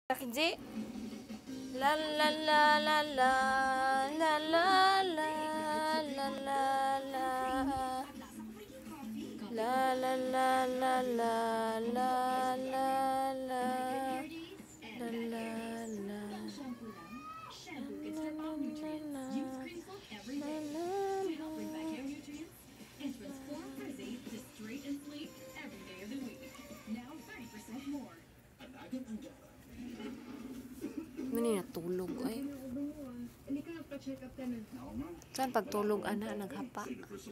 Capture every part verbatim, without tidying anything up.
Kenji. La la la la la la la la la la la la la la la la la la la Mani natulog ay. Saan pagtulog ana naghapa?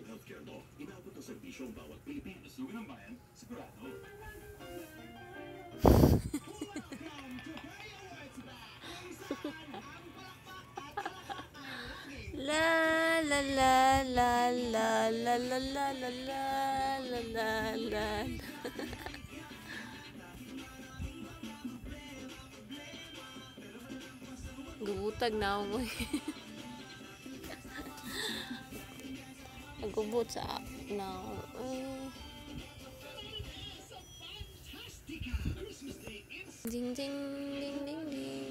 La la la la la la la la la la la la. Gubutag na ako eh. Nagubot sa na ako eh. Ding ding ding ding ding.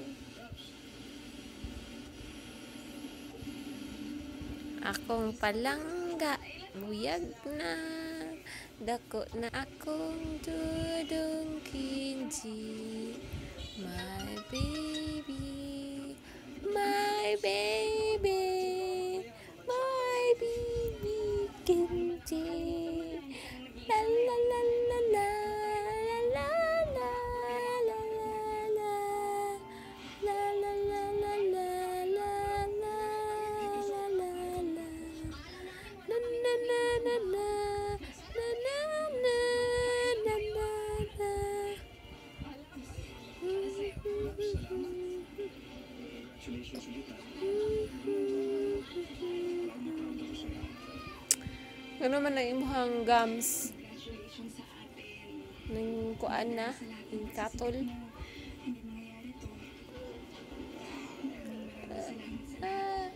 Akong palangga, buyag na. Dako na akong dudong Kenji. My baby, my baby, my baby Kenji. La la la la la la la la la la la la la la la la la la la na na na na na na na na na na. Ano man na imuhang gums ng kuan na ng katol uh, uh,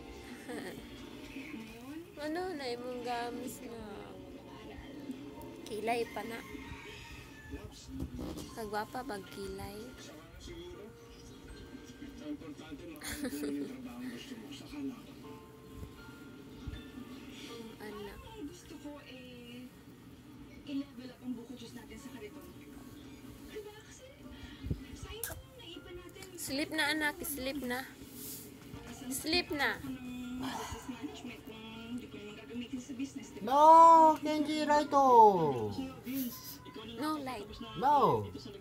ano na imong gums na kilay pa na kagwapa pag kilay. Anak. Gusto ko eh i-level up ang buko juice natin sa kariton. Diba? Kasi sayang kung naipan natin. Sleep na anak, sleep na. Sleep na. Business management kung hindi ko naman gagamitin sa business. No, Kenji, right? No light. No.